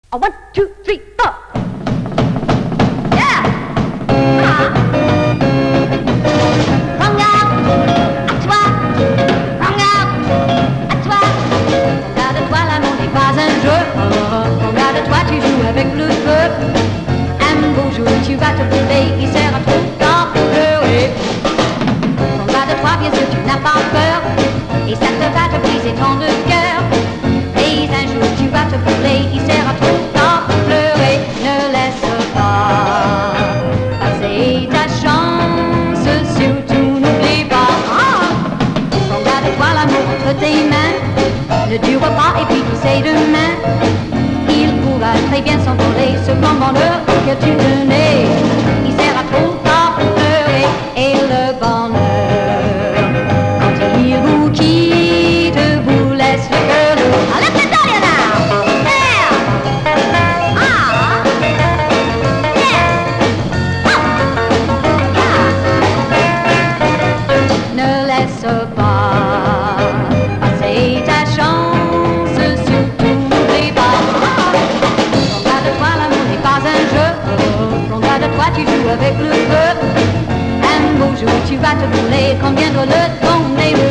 A 1, 2, 3, 4. Yeah. Ah. Regarde, à toi. Regarde, à toi. Regarde-toi, l'amour n'est pas un jeu. Regarde-toi, tu joues avec le feu. Un beau jour, tu vas te brûler. Il sera trop tard pour pleurer. Regarde-toi, bien sûr, tu n'as pas peur. Et ça te va te briser tant de cœur. Mais un jour, tu vas te brûler. Il sera trop tard pour pleurer. Ne laisse pas passer ta chance. Surtout, n'oublie pas. Regarde-toi, l'amour entre tes mains. Ne dure pas et puis tu sais demain. Il pourra très bien s'envoler. Cependant, l'heure que tu tenais, il sera trop tard pour pleurer. Et le bonheur, quand il vous quitte, vous laisse le cœur lourd. Allez, c'est ça, Léonard! There! Ah! Yes! Oh! Yeah! Ne laisse pas passer ta chance, surtout n'oublie pas. Regarde-toi, l'amour n'est pas un jeu. Regarde-toi, tu joues avec le feu. Un beau jour, tu vas te brûler. Combien doit le tourner?